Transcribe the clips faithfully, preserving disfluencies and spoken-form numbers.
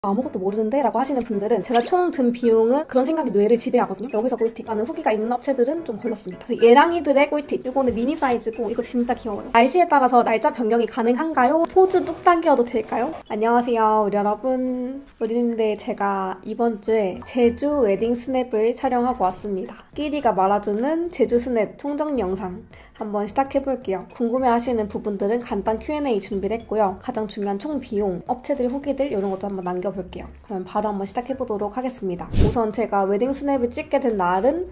아무것도 모르는데? 라고 하시는 분들은 제가 총 든 비용은 그런 생각이 뇌를 지배하거든요. 여기서 꿀팁. 많은 후기가 있는 업체들은 좀 걸렸습니다. 그래서 예랑이들의 꿀팁. 이거는 미니 사이즈고 이거 진짜 귀여워요. 날씨에 따라서 날짜 변경이 가능한가요? 포즈 뚝딱이어도 될까요? 안녕하세요 우리 여러분. 우리는데 제가 이번 주에 제주 웨딩 스냅을 촬영하고 왔습니다. 끼리가 말아주는 제주 스냅 총정리 영상 한번 시작해볼게요. 궁금해하시는 부분들은 간단 큐 앤 에이 준비를 했고요. 가장 중요한 총 비용, 업체들 후기들 이런 것도 한번 남겨볼게요. 그럼 바로 한번 시작해보도록 하겠습니다. 우선 제가 웨딩 스냅을 찍게 된 날은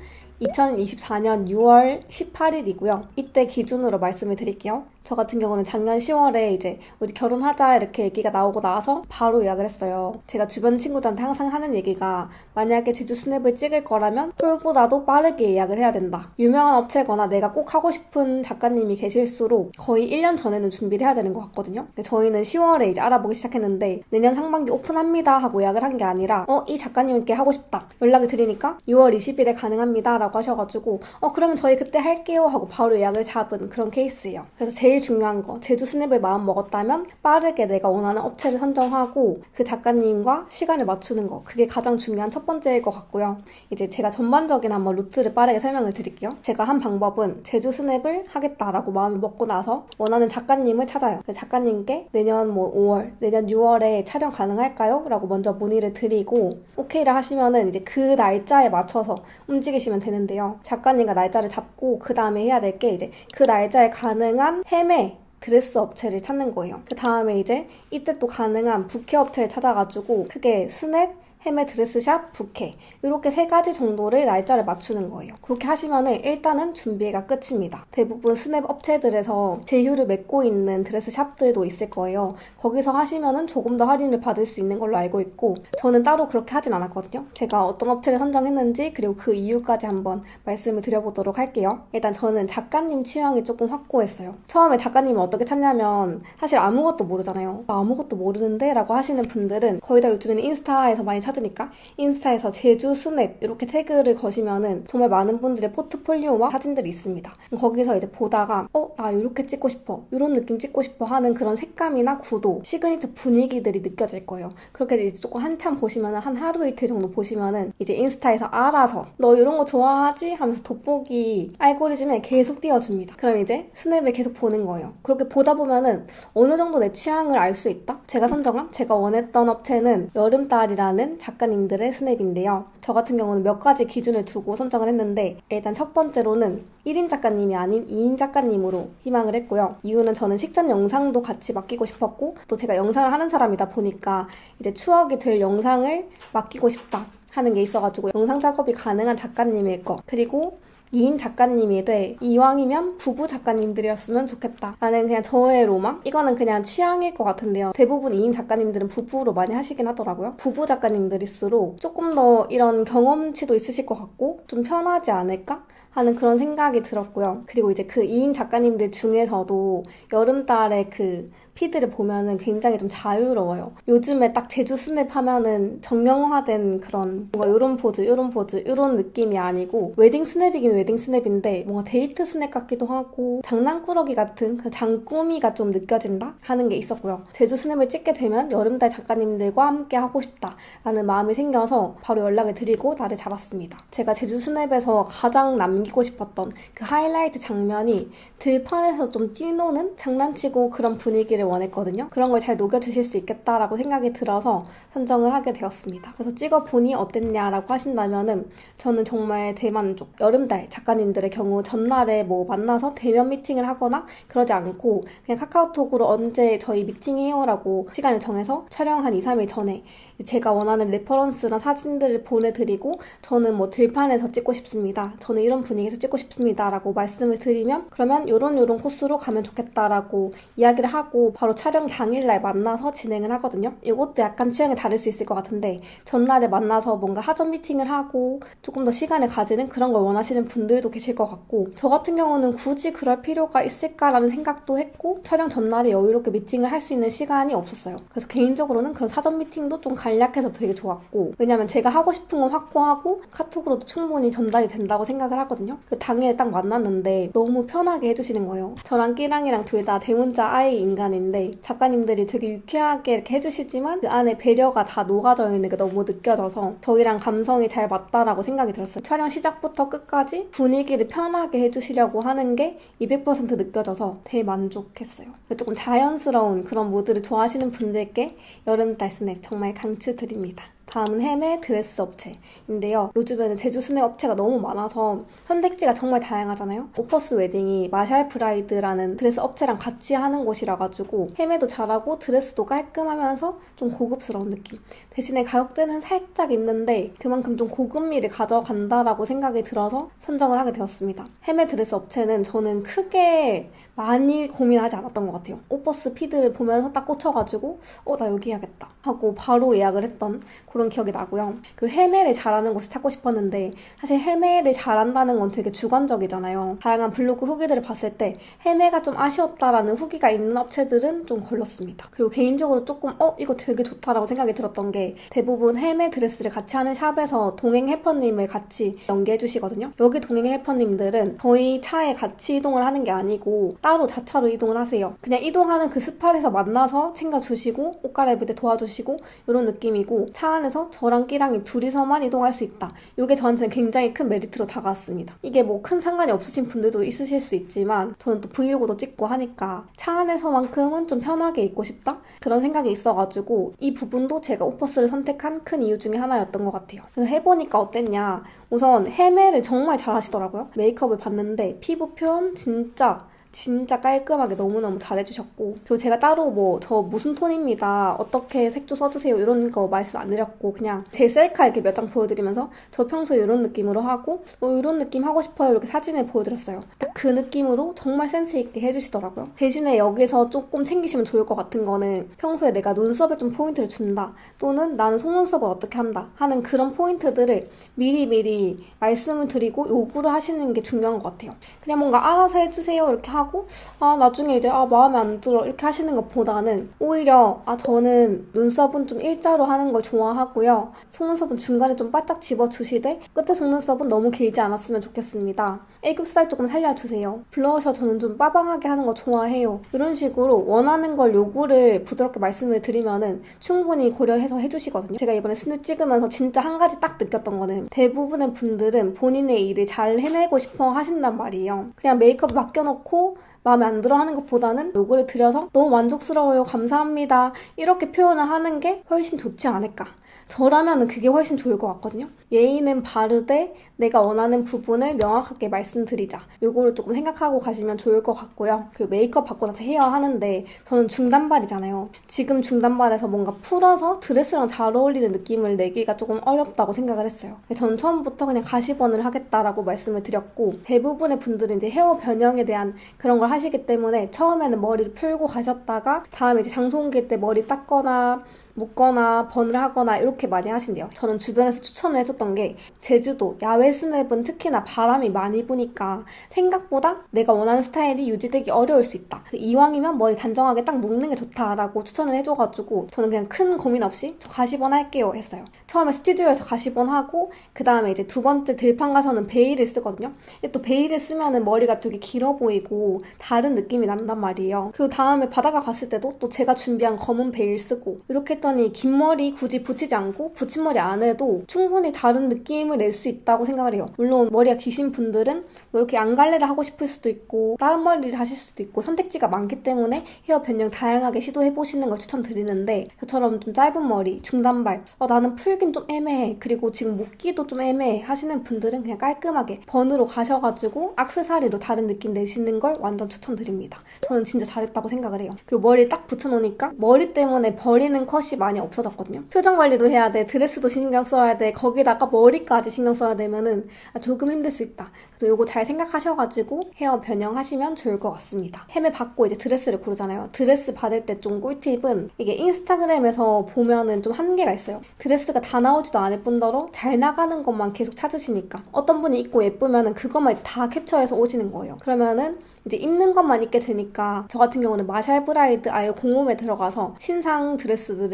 이천이십사년 유월 십팔일이고요. 이때 기준으로 말씀을 드릴게요. 저 같은 경우는 작년 시월에 이제 우리 결혼하자 이렇게 얘기가 나오고 나서 바로 예약을 했어요. 제가 주변 친구들한테 항상 하는 얘기가 만약에 제주 스냅을 찍을 거라면 폴보다도 빠르게 예약을 해야 된다. 유명한 업체거나 내가 꼭 하고 싶은 작가님이 계실수록 거의 일 년 전에는 준비를 해야 되는 것 같거든요. 근데 저희는 시월에 이제 알아보기 시작했는데 내년 상반기 오픈합니다 하고 예약을 한 게 아니라 어, 이 작가님께 하고 싶다. 연락을 드리니까 유월 이십일에 가능합니다 라고 하셔가지고 어 그러면 저희 그때 할게요 하고 바로 예약을 잡은 그런 케이스예요. 그래서 제일 중요한 거, 제주 스냅을 마음 먹었다면 빠르게 내가 원하는 업체를 선정하고 그 작가님과 시간을 맞추는 거, 그게 가장 중요한 첫 번째일 것 같고요. 이제 제가 전반적인 한번 루트를 빠르게 설명을 드릴게요. 제가 한 방법은 제주 스냅을 하겠다라고 마음을 먹고 나서 원하는 작가님을 찾아요. 그 작가님께 내년 뭐 오월, 내년 유월에 촬영 가능할까요? 라고 먼저 문의를 드리고 오케이를 하시면은 이제 그 날짜에 맞춰서 움직이시면 되는데요. 작가님과 날짜를 잡고 그 다음에 해야 될 게 이제 그 날짜에 가능한 헤매 드레스 업체를 찾는 거예요. 그 다음에 이제 이때 또 가능한 부케 업체를 찾아가지고 크게 스냅, 헤매 드레스샵, 부케 이렇게 세 가지 정도를 날짜를 맞추는 거예요. 그렇게 하시면은 일단은 준비가 끝입니다. 대부분 스냅 업체들에서 제휴를 맺고 있는 드레스샵들도 있을 거예요. 거기서 하시면은 조금 더 할인을 받을 수 있는 걸로 알고 있고 저는 따로 그렇게 하진 않았거든요. 제가 어떤 업체를 선정했는지 그리고 그 이유까지 한번 말씀을 드려보도록 할게요. 일단 저는 작가님 취향이 조금 확고했어요. 처음에 작가님을 어떻게 찾냐면 사실 아무것도 모르잖아요. 아무것도 모르는데? 라고 하시는 분들은 거의 다 요즘에는 인스타에서 많이 찾으니까 인스타에서 제주 스냅 이렇게 태그를 거시면은 정말 많은 분들의 포트폴리오와 사진들이 있습니다. 거기서 이제 보다가 어? 나 이렇게 찍고 싶어. 이런 느낌 찍고 싶어 하는 그런 색감이나 구도, 시그니처 분위기들이 느껴질 거예요. 그렇게 이제 조금 한참 보시면은 한 하루 이틀 정도 보시면은 이제 인스타에서 알아서 너 이런 거 좋아하지? 하면서 돋보기 알고리즘에 계속 띄워줍니다. 그럼 이제 스냅을 계속 보는 거예요. 그렇게 보다 보면은 어느 정도 내 취향을 알 수 있다? 제가 선정한, 제가 원했던 업체는 여름달이라는 작가님들의 스냅인데요. 저 같은 경우는 몇 가지 기준을 두고 선정을 했는데 일단 첫 번째로는 일 인 작가님이 아닌 이 인 작가님으로 희망을 했고요. 이유는 저는 식전 영상도 같이 맡기고 싶었고 또 제가 영상을 하는 사람이다 보니까 이제 추억이 될 영상을 맡기고 싶다 하는 게 있어가지고 영상 작업이 가능한 작가님일 거, 그리고 이 인 작가님이 돼 이왕이면 부부 작가님들이었으면 좋겠다 라는 그냥 저의 로망? 이거는 그냥 취향일 것 같은데요. 대부분 이 인 작가님들은 부부로 많이 하시긴 하더라고요. 부부 작가님들일수록 조금 더 이런 경험치도 있으실 것 같고 좀 편하지 않을까? 하는 그런 생각이 들었고요. 그리고 이제 그 이 인 작가님들 중에서도 여름달에 그 피드를 보면은 굉장히 좀 자유로워요. 요즘에 딱 제주 스냅 하면은 정형화된 그런 뭔가 요런 포즈, 요런 포즈, 요런 느낌이 아니고 웨딩 스냅이긴 웨딩 스냅인데 뭔가 데이트 스냅 같기도 하고 장난꾸러기 같은 그 장꾸미가 좀 느껴진다? 하는 게 있었고요. 제주 스냅을 찍게 되면 여름달 작가님들과 함께 하고 싶다 라는 마음이 생겨서 바로 연락을 드리고 날을 잡았습니다. 제가 제주 스냅에서 가장 남기고 싶었던 그 하이라이트 장면이 들판에서 좀 뛰노는 장난치고 그런 분위기를 원했거든요. 그런 걸 잘 녹여주실 수 있겠다라고 생각이 들어서 선정을 하게 되었습니다. 그래서 찍어보니 어땠냐라고 하신다면은 저는 정말 대만족. 여름달 작가님들의 경우 전날에 뭐 만나서 대면 미팅을 하거나 그러지 않고 그냥 카카오톡으로 언제 저희 미팅해요라고 시간을 정해서 촬영 한 이, 삼 일 전에 제가 원하는 레퍼런스나 사진들을 보내드리고 저는 뭐 들판에서 찍고 싶습니다. 저는 이런 분위기에서 찍고 싶습니다. 라고 말씀을 드리면 그러면 요런 요런 코스로 가면 좋겠다라고 이야기를 하고 바로 촬영 당일날 만나서 진행을 하거든요. 이것도 약간 취향이 다를 수 있을 것 같은데 전날에 만나서 뭔가 사전 미팅을 하고 조금 더 시간을 가지는 그런 걸 원하시는 분들도 계실 것 같고 저 같은 경우는 굳이 그럴 필요가 있을까라는 생각도 했고 촬영 전날에 여유롭게 미팅을 할 수 있는 시간이 없었어요. 그래서 개인적으로는 그런 사전 미팅도 좀 간략해서 되게 좋았고 왜냐면 제가 하고 싶은 건 확고하고 카톡으로도 충분히 전달이 된다고 생각을 하거든요. 그 당일에 딱 만났는데 너무 편하게 해주시는 거예요. 저랑 끼랑이랑 둘 다 대문자 아이 인간인데 작가님인데 작가님들이 되게 유쾌하게 이렇게 해주시지만 그 안에 배려가 다 녹아져 있는 게 너무 느껴져서 저희랑 감성이 잘 맞다라고 생각이 들었어요. 촬영 시작부터 끝까지 분위기를 편하게 해주시려고 하는 게 이백 퍼센트 느껴져서 대만족했어요. 조금 자연스러운 그런 모드를 좋아하시는 분들께 여름달 스낵 정말 강추드립니다. 다음은 헤메 드레스 업체인데요. 요즘에는 제주 스낵 업체가 너무 많아서 선택지가 정말 다양하잖아요. 오퍼스 웨딩이 마샬 프라이드라는 드레스 업체랑 같이 하는 곳이라 가지고 헤메도 잘하고 드레스도 깔끔하면서 좀 고급스러운 느낌. 대신에 가격대는 살짝 있는데 그만큼 좀 고급미를 가져간다라고 생각이 들어서 선정을 하게 되었습니다. 헤메 드레스 업체는 저는 크게 많이 고민하지 않았던 것 같아요. 오퍼스 피드를 보면서 딱 꽂혀가지고 어, 나 여기 해야겠다 하고 바로 예약을 했던 그런 기억이 나고요. 그리고 헤메를 잘하는 곳을 찾고 싶었는데 사실 헤메를 잘한다는 건 되게 주관적이잖아요. 다양한 블로그 후기들을 봤을 때 헤메가 좀 아쉬웠다라는 후기가 있는 업체들은 좀 걸렸습니다. 그리고 개인적으로 조금 어? 이거 되게 좋다라고 생각이 들었던 게 대부분 헤메 드레스를 같이 하는 샵에서 동행 헬퍼님을 같이 연계해 주시거든요. 여기 동행 헬퍼님들은 저희 차에 같이 이동을 하는 게 아니고 따로 자차로 이동을 하세요. 그냥 이동하는 그 스팟에서 만나서 챙겨주시고 옷 갈아입을 때 도와주시고 이런 느낌이고 차 안에서 저랑 끼랑이 둘이서만 이동할 수 있다. 이게 저한테는 굉장히 큰 메리트로 다가왔습니다. 이게 뭐 큰 상관이 없으신 분들도 있으실 수 있지만 저는 또 브이로그도 찍고 하니까 차 안에서만큼은 좀 편하게 입고 싶다? 그런 생각이 있어가지고 이 부분도 제가 오퍼스를 선택한 큰 이유 중에 하나였던 것 같아요. 그래서 해보니까 어땠냐? 우선 헤메를 정말 잘 하시더라고요. 메이크업을 봤는데 피부 표현 진짜 진짜 깔끔하게 너무너무 잘해주셨고 그리고 제가 따로 뭐 저 무슨 톤입니다 어떻게 색조 써주세요 이런 거 말씀 안 드렸고 그냥 제 셀카 이렇게 몇 장 보여드리면서 저 평소에 이런 느낌으로 하고 뭐 이런 느낌 하고 싶어요 이렇게 사진을 보여드렸어요. 딱 그 느낌으로 정말 센스있게 해주시더라고요. 대신에 여기서 조금 챙기시면 좋을 것 같은 거는 평소에 내가 눈썹에 좀 포인트를 준다 또는 나는 속눈썹을 어떻게 한다 하는 그런 포인트들을 미리미리 말씀을 드리고 요구를 하시는 게 중요한 것 같아요. 그냥 뭔가 알아서 해주세요 이렇게 하고 아 나중에 이제 아 마음에 안 들어 이렇게 하시는 것보다는 오히려 아 저는 눈썹은 좀 일자로 하는 걸 좋아하고요. 속눈썹은 중간에 좀 바짝 집어주시되 끝에 속눈썹은 너무 길지 않았으면 좋겠습니다. 애교살 조금 살려주세요. 블러셔 저는 좀 빠방하게 하는 거 좋아해요. 이런 식으로 원하는 걸 요구를 부드럽게 말씀을 드리면은 충분히 고려해서 해주시거든요. 제가 이번에 스낵 찍으면서 진짜 한 가지 딱 느꼈던 거는 대부분의 분들은 본인의 일을 잘 해내고 싶어 하신단 말이에요. 그냥 메이크업 맡겨놓고 마음에 안 들어 하는 것보다는 요구를 드려서 너무 만족스러워요 감사합니다 이렇게 표현을 하는 게 훨씬 좋지 않을까. 저라면 그게 훨씬 좋을 것 같거든요. 예의는 바르되 내가 원하는 부분을 명확하게 말씀드리자. 요거를 조금 생각하고 가시면 좋을 것 같고요. 그리고 메이크업 받고 나서 헤어 하는데 저는 중단발이잖아요. 지금 중단발에서 뭔가 풀어서 드레스랑 잘 어울리는 느낌을 내기가 조금 어렵다고 생각을 했어요. 저는 처음부터 그냥 가시번을 하겠다라고 말씀을 드렸고 대부분의 분들은 이제 헤어 변형에 대한 그런 걸 하시기 때문에 처음에는 머리를 풀고 가셨다가 다음에 이제 장소 옮길 때 머리 닦거나 묶거나 번을 하거나 이렇게 많이 하신대요. 저는 주변에서 추천을 해줬던 게 제주도 야외 스냅은 특히나 바람이 많이 부니까 생각보다 내가 원하는 스타일이 유지되기 어려울 수 있다. 이왕이면 머리 단정하게 딱 묶는 게 좋다라고 추천을 해줘가지고 저는 그냥 큰 고민 없이 저 가시번 할게요 했어요. 처음에 스튜디오에서 가시번 하고 그 다음에 이제 두 번째 들판 가서는 베일을 쓰거든요. 근데 또 베일을 쓰면은 머리가 되게 길어 보이고 다른 느낌이 난단 말이에요. 그리고 다음에 바다가 갔을 때도 또 제가 준비한 검은 베일 쓰고 이렇게 했더니 긴 머리 굳이 붙이지 않고 붙임머리 안 해도 충분히 다른 느낌을 낼 수 있다고 생각을 해요. 물론 머리가 기신 분들은 뭐 이렇게 안갈래를 하고 싶을 수도 있고 다른 머리를 하실 수도 있고 선택지가 많기 때문에 헤어 변형 다양하게 시도해보시는 걸 추천드리는데 저처럼 좀 짧은 머리, 중단발 어, 나는 풀긴 좀 애매해 그리고 지금 묶기도 좀 애매해 하시는 분들은 그냥 깔끔하게 번으로 가셔가지고 액세서리로 다른 느낌 내시는 걸 완전 추천드립니다. 저는 진짜 잘했다고 생각을 해요. 그리고 머리를 딱 붙여놓으니까 머리 때문에 버리는 컷이 많이 없어졌거든요. 표정 관리도 해야 돼, 드레스도 신경 써야 돼, 거기다가 머리까지 신경 써야 되면은 조금 힘들 수 있다. 그래서 이거 잘 생각하셔가지고 헤어 변형하시면 좋을 것 같습니다. 헤매 받고 이제 드레스를 고르잖아요. 드레스 받을 때 좀 꿀팁은 이게 인스타그램에서 보면은 좀 한계가 있어요. 드레스가 다 나오지도 않을 뿐더러 잘 나가는 것만 계속 찾으시니까 어떤 분이 입고 예쁘면은 그것만 이제 다 캡처해서 오시는 거예요. 그러면은 이제 입는 것만 입게 되니까 저 같은 경우는 마샬 브라이드 아예 공홈에 들어가서 신상 드레스들을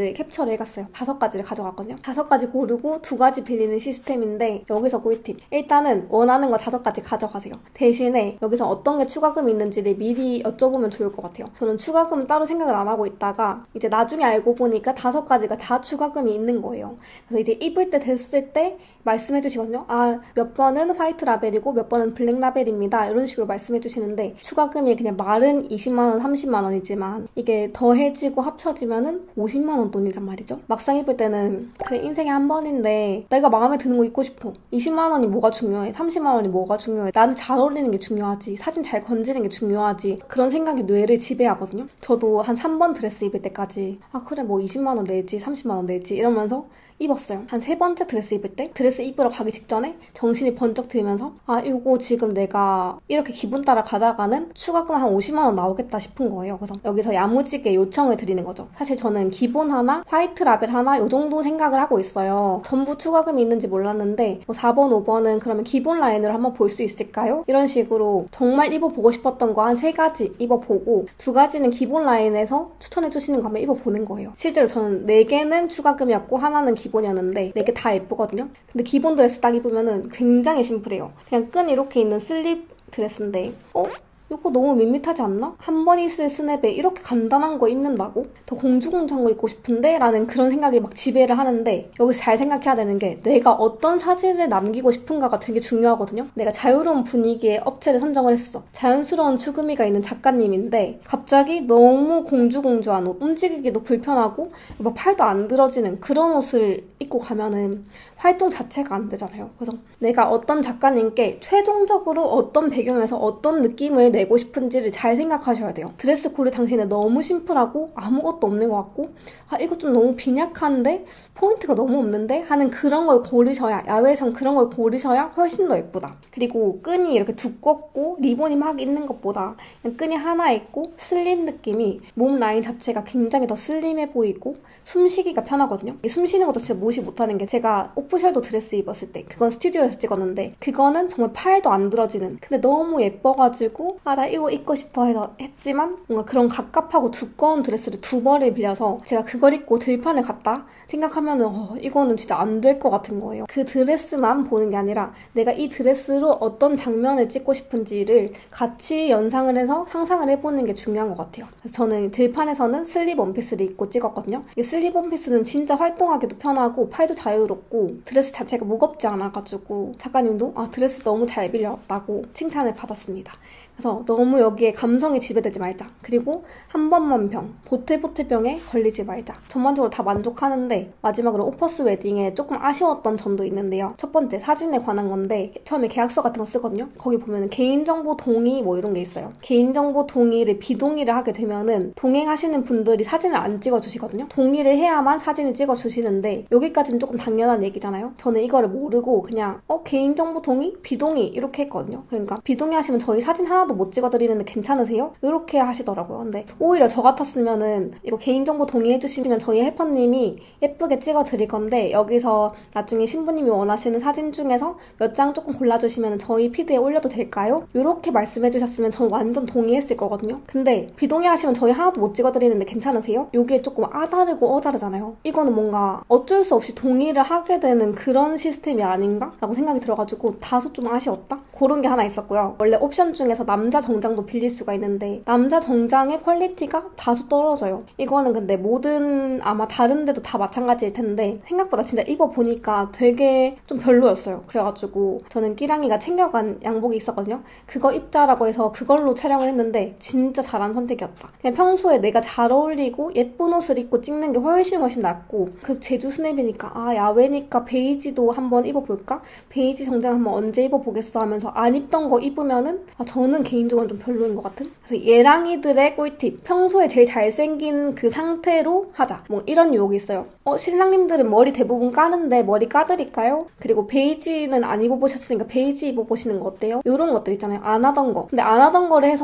가지를 캡처를 해갔어요. 다섯 가지를 가져갔거든요. 다섯 가지 고르고 두 가지 빌리는 시스템인데 여기서 꿀팁. 일단은 원하는 거 다섯 가지 가져가세요. 대신에 여기서 어떤 게 추가금이 있는지를 미리 여쭤보면 좋을 것 같아요. 저는 추가금 따로 생각을 안 하고 있다가 이제 나중에 알고 보니까 다섯 가지가 다 추가금이 있는 거예요. 그래서 이제 입을 때 됐을 때 말씀해 주시거든요. 아, 몇 번은 화이트 라벨이고 몇 번은 블랙 라벨입니다. 이런 식으로 말씀해 주시는데 추가금이 그냥 말은 이십만 원, 삼십만 원이지만 이게 더해지고 합쳐지면은 오십만 원 돈이란 말이죠. 막상 입을 때는 그래 인생에 한 번인데 내가 마음에 드는 거 입고 싶어. 이십만 원이 뭐가 중요해? 삼십만 원이 뭐가 중요해? 나는 잘 어울리는 게 중요하지. 사진 잘 건지는 게 중요하지. 그런 생각이 뇌를 지배하거든요. 저도 한 삼 번 드레스 입을 때까지 아 그래 뭐 이십만 원 내지 삼십만 원 내지 이러면서 입었어요. 한 세 번째 드레스 입을 때 드레스 입으러 가기 직전에 정신이 번쩍 들면서 아 이거 지금 내가 이렇게 기분 따라 가다가는 추가금 한 오십만 원 나오겠다 싶은 거예요. 그래서 여기서 야무지게 요청을 드리는 거죠. 사실 저는 기본 하나, 화이트 라벨 하나 요 정도 생각을 하고 있어요. 전부 추가금이 있는지 몰랐는데 뭐 사 번, 오 번은 그러면 기본 라인으로 한번 볼 수 있을까요? 이런 식으로 정말 입어보고 싶었던 거 한 세 가지 입어보고 두 가지는 기본 라인에서 추천해 주시는 거 한번 입어보는 거예요. 실제로 저는 네 개는 추가금이었고 하나는 기본이었는데 네 개 다 예쁘거든요. 근데 기본 드레스 딱 입으면은 굉장히 심플해요. 그냥 끈 이렇게 있는 슬립 드레스인데 어? 이거 너무 밋밋하지 않나? 한 번 있을 스냅에 이렇게 간단한 거 입는다고? 더 공주공주한 거 입고 싶은데? 라는 그런 생각이 막 지배를 하는데 여기서 잘 생각해야 되는 게 내가 어떤 사진을 남기고 싶은가가 되게 중요하거든요. 내가 자유로운 분위기의 업체를 선정을 했어. 자연스러운 추구미가 있는 작가님인데 갑자기 너무 공주공주한 옷, 움직이기도 불편하고 막 팔도 안 들어지는 그런 옷을 입고 가면은 활동 자체가 안 되잖아요. 그래서 내가 어떤 작가님께 최종적으로 어떤 배경에서 어떤 느낌을 내고 싶은지를 잘 생각하셔야 돼요. 드레스 코드 당시에는 너무 심플하고 아무것도 없는 것 같고 아 이거 좀 너무 빈약한데 포인트가 너무 없는데 하는 그런 걸 고르셔야 야외에선 그런 걸 고르셔야 훨씬 더 예쁘다. 그리고 끈이 이렇게 두껍고 리본이 막 있는 것보다 그냥 끈이 하나 있고 슬림 느낌이 몸 라인 자체가 굉장히 더 슬림해 보이고 숨쉬기가 편하거든요. 숨 쉬는 것도 진짜 무시 못하는 게 제가 오프숄더 드레스 입었을 때 그건 스튜디오에서 찍었는데 그거는 정말 팔도 안 들어지는 근데 너무 예뻐가지고 아 나 이거 입고 싶어 해서 했지만 뭔가 그런 갑갑하고 두꺼운 드레스를 두 벌을 빌려서 제가 그걸 입고 들판을 갔다 생각하면은 어, 이거는 진짜 안 될 것 같은 거예요. 그 드레스만 보는 게 아니라 내가 이 드레스로 어떤 장면을 찍고 싶은지를 같이 연상을 해서 상상을 해보는 게 중요한 것 같아요. 그래서 저는 들판에서는 슬립 원피스를 입고 찍었거든요. 이 슬립 원피스는 진짜 활동하기도 편하고 팔도 자유롭고 드레스 자체가 무겁지 않아가지고 작가님도 아 드레스 너무 잘 빌려왔다고 칭찬을 받았습니다. 그래서 너무 여기에 감성이 지배되지 말자. 그리고 한 번만 병, 보틀보틀병에 걸리지 말자. 전반적으로 다 만족하는데 마지막으로 오퍼스 웨딩에 조금 아쉬웠던 점도 있는데요. 첫 번째 사진에 관한 건데 처음에 계약서 같은 거 쓰거든요. 거기 보면 개인정보 동의 뭐 이런 게 있어요. 개인정보 동의를 비동의를 하게 되면은 동행하시는 분들이 사진을 안 찍어주시거든요. 동의를 해야만 사진을 찍어주시는데 여기까지는 조금 당연한 얘기잖아요. 저는 이거를 모르고 그냥 어 개인정보 동의? 비동의 이렇게 했거든요. 그러니까 비동의하시면 저희 사진 하나 못 찍어드리는데 괜찮으세요? 이렇게 하시더라고요. 근데 오히려 저 같았으면은 이거 개인정보 동의해주시면 저희 헬퍼님이 예쁘게 찍어드릴 건데 여기서 나중에 신부님이 원하시는 사진 중에서 몇 장 조금 골라주시면 저희 피드에 올려도 될까요? 이렇게 말씀해주셨으면 전 완전 동의했을 거거든요. 근데 비동의하시면 저희 하나도 못 찍어드리는데 괜찮으세요? 이게 조금 아다르고 어다르잖아요. 이거는 뭔가 어쩔 수 없이 동의를 하게 되는 그런 시스템이 아닌가? 라고 생각이 들어가지고 다소 좀 아쉬웠다? 그런 게 하나 있었고요. 원래 옵션 중에서 남자 정장도 빌릴 수가 있는데 남자 정장의 퀄리티가 다소 떨어져요. 이거는 근데 모든 아마 다른 데도 다 마찬가지일 텐데 생각보다 진짜 입어보니까 되게 좀 별로였어요. 그래가지고 저는 끼랑이가 챙겨간 양복이 있었거든요. 그거 입자라고 해서 그걸로 촬영을 했는데 진짜 잘한 선택이었다. 그냥 평소에 내가 잘 어울리고 예쁜 옷을 입고 찍는 게 훨씬 훨씬 낫고 그 제주 스냅이니까 아 야외니까 베이지도 한번 입어볼까? 베이지 정장 한번 언제 입어보겠어 하면서 안 입던 거 입으면은 아 저는 개인적으로 좀 별로인 것 같은? 그래서 예랑이들의 꿀팁. 평소에 제일 잘생긴 그 상태로 하자. 뭐 이런 유혹이 있어요. 어, 신랑님들은 머리 대부분 까는데 머리 까드릴까요? 그리고 베이지는 안 입어보셨으니까 베이지 입어보시는 거 어때요? 이런 것들 있잖아요. 안 하던 거. 근데 안 하던 거를 해서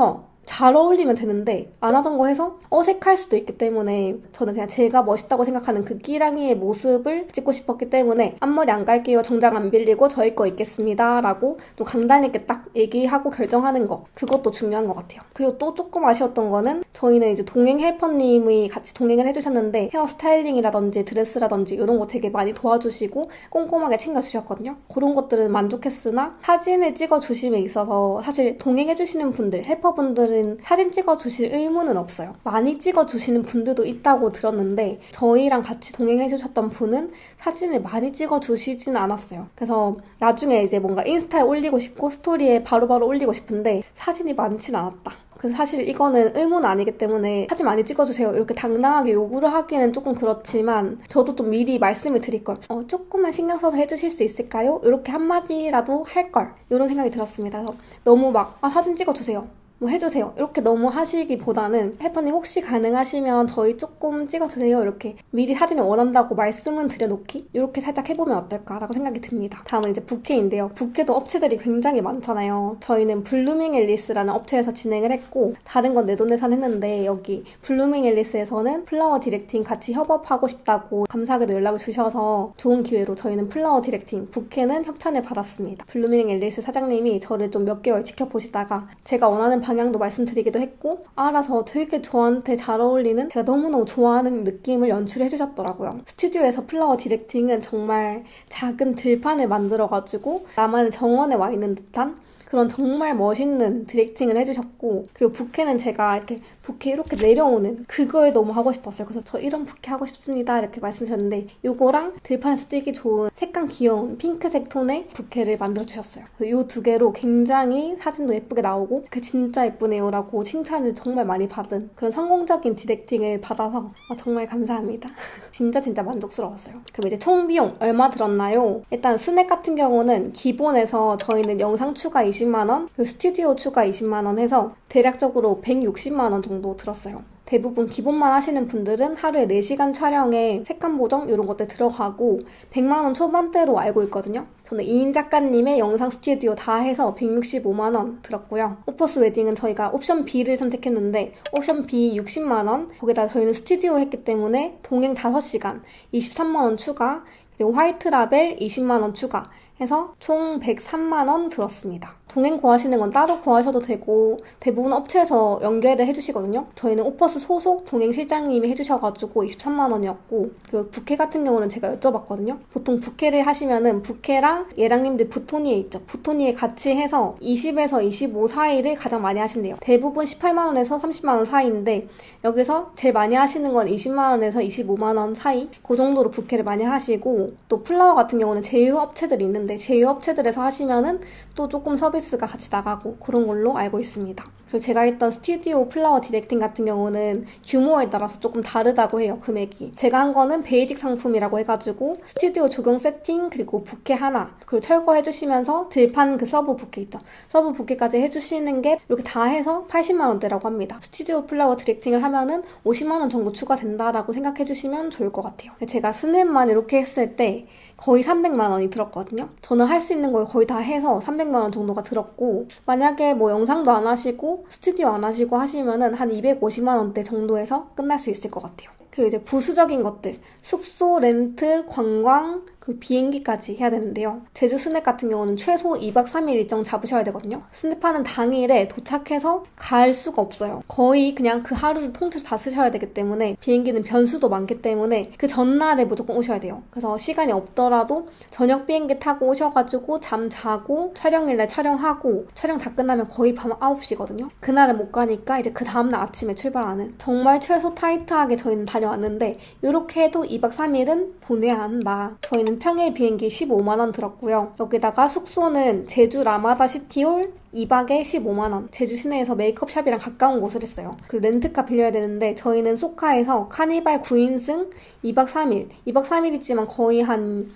잘 어울리면 되는데 안 하던 거 해서 어색할 수도 있기 때문에 저는 그냥 제가 멋있다고 생각하는 그 끼랑이의 모습을 찍고 싶었기 때문에 앞머리 안 갈게요, 정장 안 빌리고 저희 거 입겠습니다 라고 좀 강단 있게 딱 얘기하고 결정하는 거, 그것도 중요한 것 같아요. 그리고 또 조금 아쉬웠던 거는 저희는 이제 동행 헬퍼님이 같이 동행을 해주셨는데 헤어 스타일링이라든지 드레스라든지 이런 거 되게 많이 도와주시고 꼼꼼하게 챙겨주셨거든요. 그런 것들은 만족했으나 사진을 찍어주심에 있어서 사실 동행해주시는 분들, 헬퍼분들은 사진 찍어주실 의무는 없어요. 많이 찍어주시는 분들도 있다고 들었는데 저희랑 같이 동행해주셨던 분은 사진을 많이 찍어주시지는 않았어요. 그래서 나중에 이제 뭔가 인스타에 올리고 싶고 스토리에 바로바로 올리고 싶은데 사진이 많진 않았다. 그래서 사실 이거는 의무는 아니기 때문에 사진 많이 찍어주세요 이렇게 당당하게 요구를 하기는 조금 그렇지만 저도 좀 미리 말씀을 드릴걸. 어, 조금만 신경 써서 해주실 수 있을까요? 이렇게 한마디라도 할걸. 이런 생각이 들었습니다. 그래서 너무 막 아, 사진 찍어주세요, 뭐 해주세요 이렇게 너무 하시기보다는 헬퍼님 혹시 가능하시면 저희 조금 찍어주세요 이렇게 미리 사진을 원한다고 말씀은 드려놓기, 이렇게 살짝 해보면 어떨까라고 생각이 듭니다. 다음은 이제 부케인데요. 부케도 업체들이 굉장히 많잖아요. 저희는 블루밍 앨리스라는 업체에서 진행을 했고 다른 건 내돈내산 했는데 여기 블루밍 앨리스에서는 플라워 디렉팅 같이 협업하고 싶다고 감사하게도 연락을 주셔서 좋은 기회로 저희는 플라워 디렉팅, 부케는 협찬을 받았습니다. 블루밍 앨리스 사장님이 저를 좀 몇 개월 지켜보시다가 제가 원하는 방향도 말씀드리기도 했고 알아서 되게 저한테 잘 어울리는, 제가 너무너무 좋아하는 느낌을 연출해 주셨더라고요. 스튜디오에서 플라워 디렉팅은 정말 작은 들판을 만들어가지고 나만의 정원에 와 있는 듯한 그런 정말 멋있는 디렉팅을 해주셨고, 그리고 부케는 제가 이렇게 부케 이렇게 내려오는 그거에 너무 하고 싶었어요. 그래서 저 이런 부케 하고 싶습니다 이렇게 말씀하셨는데 이거랑 들판에서 뛰기 좋은 색감 귀여운 핑크색 톤의 부케를 만들어주셨어요. 이 두 개로 굉장히 사진도 예쁘게 나오고 그 진짜 예쁘네요 라고 칭찬을 정말 많이 받은 그런 성공적인 디렉팅을 받아서 아, 정말 감사합니다. 진짜 진짜 만족스러웠어요. 그럼 이제 총 비용 얼마 들었나요? 일단 스낵 같은 경우는 기본에서 저희는 영상 추가 이십만 원, 그리고 스튜디오 추가 이십만 원 해서 대략적으로 백육십만 원 정도 들었어요. 대부분 기본만 하시는 분들은 하루에 네 시간 촬영에 색감 보정 이런 것들 들어가고 백만 원 초반대로 알고 있거든요. 저는 이인 작가님의 영상 스튜디오 다 해서 백육십오만 원 들었고요. 오퍼스 웨딩은 저희가 옵션 B를 선택했는데 옵션 B 육십만 원, 거기다 저희는 스튜디오 했기 때문에 동행 다섯 시간 이십삼만 원 추가, 그리고 화이트 라벨 이십만 원 추가 해서 총 백삼만 원 들었습니다. 동행 구하시는 건 따로 구하셔도 되고 대부분 업체에서 연결을 해주시거든요. 저희는 오퍼스 소속 동행 실장님이 해주셔가지고 이십삼만 원이었고, 그리고 부케 같은 경우는 제가 여쭤봤거든요. 보통 부케를 하시면은 부케랑 예랑님들 부토니에 있죠. 부토니에 같이 해서 이십에서 이십오 사이를 가장 많이 하신대요. 대부분 십팔만 원에서 삼십만 원 사이인데 여기서 제일 많이 하시는 건 이십만 원에서 이십오만 원 사이, 그 정도로 부케를 많이 하시고, 또 플라워 같은 경우는 제휴 업체들이 있는데 제휴 업체들에서 하시면은 또 조금 서비스 가 같이 나가고 그런 걸로 알고 있습니다. 그리고 제가 했던 스튜디오 플라워 디렉팅 같은 경우는 규모에 따라서 조금 다르다고 해요, 금액이. 제가 한 거는 베이직 상품이라고 해가지고 스튜디오 조경 세팅, 그리고 부케 하나, 그리고 철거해주시면서 들판 그 서브 부케 있죠. 서브 부케까지 해주시는 게 이렇게 다 해서 팔십만 원대라고 합니다. 스튜디오 플라워 디렉팅을 하면은 오십만 원 정도 추가된다라고 생각해주시면 좋을 것 같아요. 제가 스냅만 이렇게 했을 때 거의 삼백만 원이 들었거든요. 저는 할 수 있는 걸 거의 다 해서 삼백만 원 정도가 들었고, 만약에 뭐 영상도 안 하시고 스튜디오 안 하시고 하시면은 한 이백오십만 원대 정도에서 끝날 수 있을 것 같아요. 그리고 이제 부수적인 것들, 숙소, 렌트, 관광, 그 비행기까지 해야 되는데요. 제주 스냅 같은 경우는 최소 이박 삼일 일정 잡으셔야 되거든요. 스냅하는 당일에 도착해서 갈 수가 없어요. 거의 그냥 그 하루를 통째로 다 쓰셔야 되기 때문에 비행기는 변수도 많기 때문에 그 전날에 무조건 오셔야 돼요. 그래서 시간이 없더라도 저녁 비행기 타고 오셔가지고 잠 자고 촬영일날 촬영하고 촬영 다 끝나면 거의 밤 아홉 시거든요. 그날은 못 가니까 이제 그 다음날 아침에 출발하는, 정말 최소 타이트하게 저희는 다녀왔는데 이렇게 해도 이박 삼일은 보내야 한다. 저희는 평일 비행기 십오만 원 들었고요. 여기다가 숙소는 제주 라마다 시티홀 이 박에 십오만 원. 제주 시내에서 메이크업샵이랑 가까운 곳을 했어요. 그리고 렌트카 빌려야 되는데 저희는 소카에서 카니발 구 인승 이 박 삼 일. 이 박 삼 일이지만 거의 한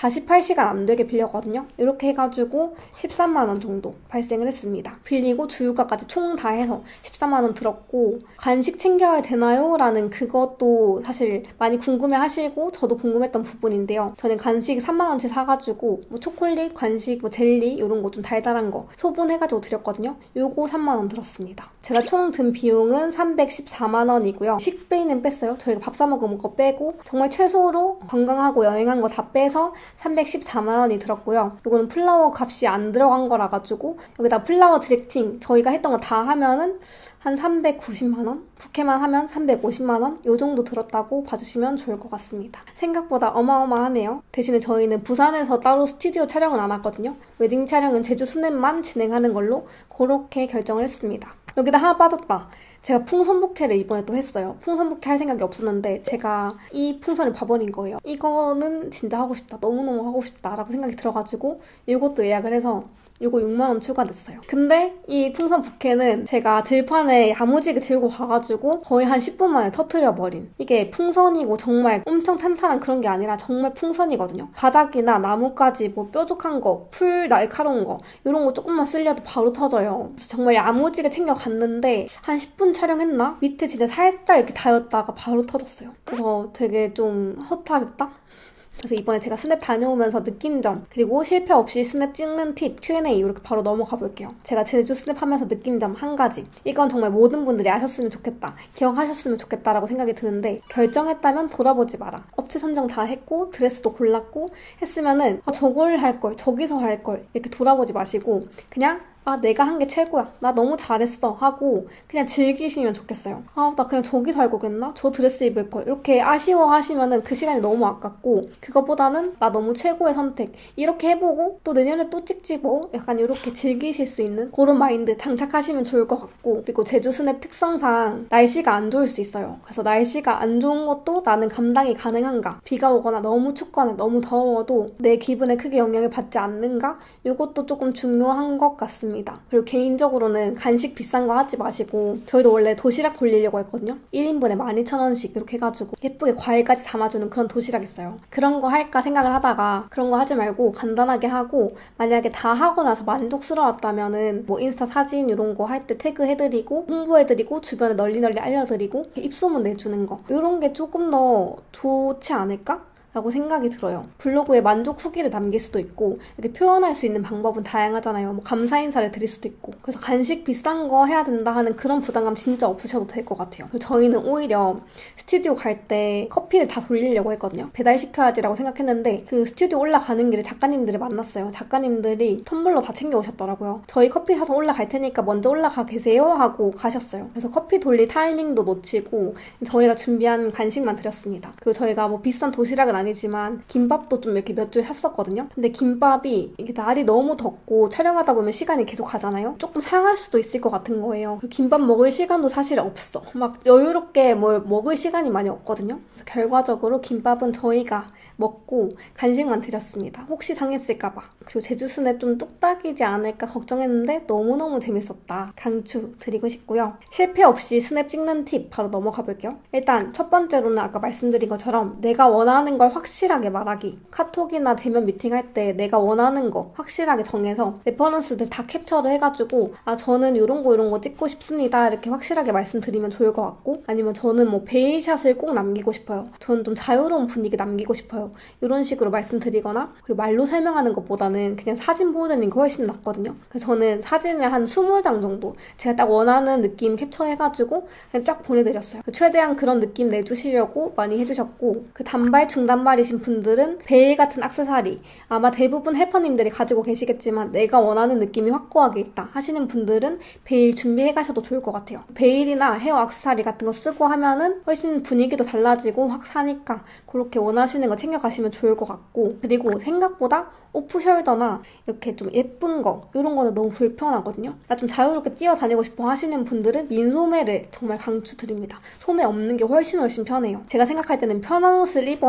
사십팔 시간 안 되게 빌렸거든요. 이렇게 해가지고 십삼만 원 정도 발생을 했습니다. 빌리고 주유가까지 총 다 해서 십삼만 원 들었고, 간식 챙겨야 되나요? 라는 그것도 사실 많이 궁금해하시고 저도 궁금했던 부분인데요. 저는 간식 삼만 원치 사가지고 뭐 초콜릿, 간식, 뭐 젤리 이런 거 좀 달달한 거 소분해가지고 드렸거든요. 요거 삼만 원 들었습니다. 제가 총 든 비용은 삼백십사만 원이고요. 식비는 뺐어요. 저희가 밥 사 먹은 거 빼고 정말 최소로 관광하고 여행한 거 다 빼서 삼백십사만 원이 들었고요. 이거는 플라워 값이 안 들어간 거라 가지고 여기다 플라워 디렉팅 저희가 했던 거 다 하면은 한 삼백구십만 원? 부케만 하면 삼백오십만 원? 요 정도 들었다고 봐주시면 좋을 것 같습니다. 생각보다 어마어마하네요. 대신에 저희는 부산에서 따로 스튜디오 촬영은 안 왔거든요. 웨딩 촬영은 제주 스냅만 진행하는 걸로 그렇게 결정을 했습니다. 여기다 하나 빠졌다. 제가 풍선 부케를 이번에 또 했어요. 풍선 부케 할 생각이 없었는데 제가 이 풍선을 봐버린 거예요. 이거는 진짜 하고 싶다. 너무너무 하고 싶다 라고 생각이 들어가지고 이것도 예약을 해서 이거 육만 원 추가됐어요. 근데 이 풍선 부케는 제가 들판에 야무지게 들고 가가지고 거의 한 십 분 만에 터트려버린, 이게 풍선이고 정말 엄청 탄탄한 그런 게 아니라 정말 풍선이거든요. 바닥이나 나뭇가지 뭐 뾰족한 거, 풀 날카로운 거 이런 거 조금만 쓸려도 바로 터져요. 그래서 정말 야무지게 챙겨갔는데 한 십 분 촬영했나? 밑에 진짜 살짝 이렇게 닿였다가 바로 터졌어요. 그래서 되게 좀 허탈했다? 그래서 이번에 제가 스냅 다녀오면서 느낀 점, 그리고 실패 없이 스냅 찍는 팁, 큐 앤 에이 이렇게 바로 넘어가 볼게요. 제가 제주 스냅 하면서 느낀 점 한 가지. 이건 정말 모든 분들이 아셨으면 좋겠다, 기억하셨으면 좋겠다라고 생각이 드는데, 결정했다면 돌아보지 마라. 업체 선정 다 했고 드레스도 골랐고 했으면은 아, 저걸 할 걸, 저기서 할 걸 이렇게 돌아보지 마시고 그냥 아 내가 한 게 최고야, 나 너무 잘했어 하고 그냥 즐기시면 좋겠어요. 아 나 그냥 저기서 할 거겠나? 저 드레스 입을 걸, 이렇게 아쉬워하시면은 그 시간이 너무 아깝고, 그거보다는 나 너무 최고의 선택 이렇게 해보고 또 내년에 또 찍지 뭐, 약간 이렇게 즐기실 수 있는 그런 마인드 장착하시면 좋을 것 같고, 그리고 제주 스냅 특성상 날씨가 안 좋을 수 있어요. 그래서 날씨가 안 좋은 것도 나는 감당이 가능한가, 비가 오거나 너무 춥거나 너무 더워도 내 기분에 크게 영향을 받지 않는가, 이것도 조금 중요한 것 같습니다. 그리고 개인적으로는 간식 비싼 거 하지 마시고, 저희도 원래 도시락 돌리려고 했거든요. 일 인분에 만 이천 원씩 이렇게 해가지고 예쁘게 과일까지 담아주는 그런 도시락 있어요. 그런 거 할까 생각을 하다가 그런 거 하지 말고 간단하게 하고, 만약에 다 하고 나서 만족스러웠다면은 뭐 인스타 사진 이런 거 할 때 태그해드리고 홍보해드리고 주변에 널리 널리 알려드리고 입소문 내주는 거, 이런 게 조금 더 좋지 않을까? 라고 생각이 들어요. 블로그에 만족 후기를 남길 수도 있고, 이렇게 표현할 수 있는 방법은 다양하잖아요. 뭐 감사 인사를 드릴 수도 있고. 그래서 간식 비싼 거 해야 된다 하는 그런 부담감 진짜 없으셔도 될 것 같아요. 저희는 오히려 스튜디오 갈 때 커피를 다 돌리려고 했거든요. 배달시켜야지라고 생각했는데 그 스튜디오 올라가는 길에 작가님들을 만났어요. 작가님들이 텀블러 다 챙겨오셨더라고요. 저희 커피 사서 올라갈 테니까 먼저 올라가 계세요 하고 가셨어요. 그래서 커피 돌릴 타이밍도 놓치고 저희가 준비한 간식만 드렸습니다. 그리고 저희가 뭐 비싼 도시락은 아니지만 김밥도 좀 이렇게 몇 줄 샀었거든요. 근데 김밥이 이게 날이 너무 덥고 촬영하다 보면 시간이 계속 가잖아요. 조금 상할 수도 있을 것 같은 거예요. 김밥 먹을 시간도 사실 없어. 막 여유롭게 뭘 먹을 시간이 많이 없거든요. 그래서 결과적으로 김밥은 저희가 먹고 간식만 드렸습니다. 혹시 상했을까봐. 그리고 제주 스냅 좀 뚝딱이지 않을까 걱정했는데 너무너무 재밌었다. 강추 드리고 싶고요. 실패 없이 스냅 찍는 팁 바로 넘어가 볼게요. 일단 첫 번째로는 아까 말씀드린 것처럼 내가 원하는 걸 확실하게 말하기. 카톡이나 대면 미팅할 때 내가 원하는 거 확실하게 정해서 레퍼런스들 다 캡처를 해가지고 아 저는 이런 거 이런 거 찍고 싶습니다 이렇게 확실하게 말씀드리면 좋을 것 같고, 아니면 저는 뭐 베일샷을 꼭 남기고 싶어요, 저는 좀 자유로운 분위기 남기고 싶어요, 이런 식으로 말씀드리거나, 그리고 말로 설명하는 것보다는 그냥 사진 보여드리는 게 훨씬 낫거든요. 그래서 저는 사진을 한 이십 장 정도 제가 딱 원하는 느낌 캡처해가지고 그냥 쫙 보내드렸어요. 최대한 그런 느낌 내주시려고 많이 해주셨고, 그 단발 중단발이신 분들은 베일 같은 액세서리, 아마 대부분 헬퍼님들이 가지고 계시겠지만 내가 원하는 느낌이 확고하게 있다 하시는 분들은 베일 준비해 가셔도 좋을 것 같아요. 베일이나 헤어 액세서리 같은 거 쓰고 하면은 훨씬 분위기도 달라지고 확 사니까 그렇게 원하시는 거 챙겨가시면 좋을 것 같고, 그리고 생각보다 오프숄더나 이렇게 좀 예쁜 거 이런 거는 너무 불편하거든요. 나 좀 자유롭게 뛰어다니고 싶어 하시는 분들은 민소매를 정말 강추드립니다. 소매 없는 게 훨씬 훨씬 편해요. 제가 생각할 때는 편한 옷을 입어야 편한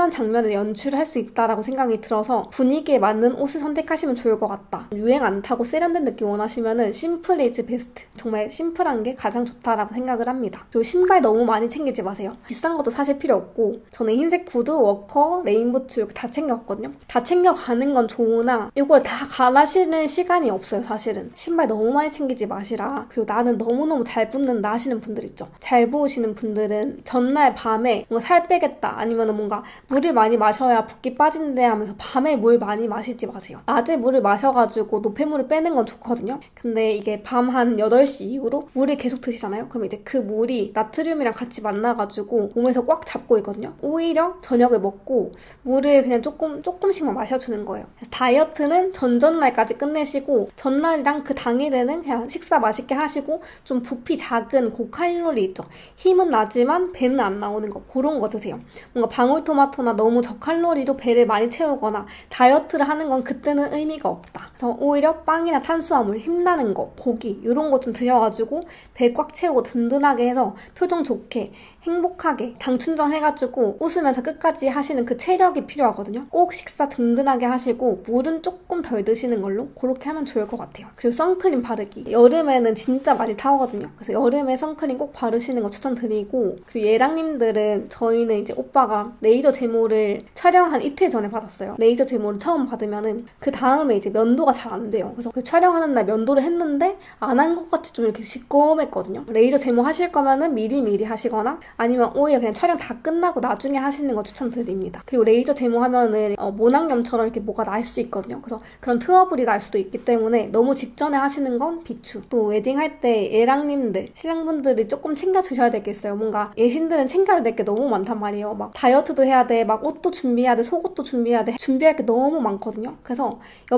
편한 장면을 연출할 수 있다라고 생각이 들어서 분위기에 맞는 옷을 선택하시면 좋을 것 같다. 유행 안 타고 세련된 느낌 원하시면은 심플 이즈 베스트. 정말 심플한 게 가장 좋다라고 생각을 합니다. 그리고 신발 너무 많이 챙기지 마세요. 비싼 것도 사실 필요 없고 저는 흰색 구두, 워커, 레인부츠 이렇게 다 챙겨갔거든요. 다 챙겨가는 건 좋으나 이걸 다 갈아 신을 시간이 없어요. 사실은 신발 너무 많이 챙기지 마시라. 그리고 나는 너무너무 잘 붙는다 하시는 분들 있죠. 잘 부으시는 분들은 전날 밤에 뭔가 살 빼겠다 아니면 뭔가 물을 많이 마셔야 붓기 빠진대 하면서 밤에 물 많이 마시지 마세요. 낮에 물을 마셔가지고 노폐물을 빼는 건 좋거든요. 근데 이게 밤 한 여덟 시 이후로 물을 계속 드시잖아요. 그럼 이제 그 물이 나트륨이랑 같이 만나가지고 몸에서 꽉 잡고 있거든요. 오히려 저녁을 먹고 물을 그냥 조금, 조금씩만 마셔주는 거예요. 그래서 다이어트는 전전날까지 끝내시고 전날이랑 그 당일에는 그냥 식사 맛있게 하시고 좀 부피 작은 고칼로리 있죠. 힘은 나지만 배는 안 나오는 거 그런 거 드세요. 뭔가 방울토마토나 너무 저칼로리로 배를 많이 채우거나 다이어트를 하는 건 그때는 의미가 없다. 그래서 오히려 빵이나 탄수화물, 힘나는 거, 고기 이런 거 좀 드셔가지고 배 꽉 채우고 든든하게 해서 표정 좋게 행복하게 당 충전해가지고 웃으면서 끝까지 하시는 그 체력이 필요하거든요. 꼭 식사 든든하게 하시고 물은 조금 덜 드시는 걸로 그렇게 하면 좋을 것 같아요. 그리고 선크림 바르기. 여름에는 진짜 많이 타오거든요. 그래서 여름에 선크림 꼭 바르시는 거 추천드리고 그리고 예랑님들은 저희는 이제 오빠가 레이저 제모를 촬영 한 이틀 전에 받았어요. 레이저 제모를 처음 받으면은 그 다음에 이제 면도가 잘 안 돼요. 그래서 그 촬영하는 날 면도를 했는데 안 한 것 같이 좀 이렇게 시꺼맸거든요. 레이저 제모 하실 거면은 미리미리 하시거나 아니면 오히려 그냥 촬영 다 끝나고 나중에 하시는 거 추천드립니다. 그리고 레이저 제모하면은 어, 모낭염처럼 이렇게 뭐가 날 수 있거든요. 그래서 그런 트러블이 날 수도 있기 때문에 너무 직전에 하시는 건 비추. 또 웨딩할 때 예랑님들, 신랑분들이 조금 챙겨주셔야 될 게 있어요. 뭔가 예신들은 챙겨야 될 게 너무 많단 말이에요. 막 다이어트도 해야 돼, 막 옷도 준비해야 돼, 속옷도 준비해야 돼. 준비할 게 너무 많거든요. 그래서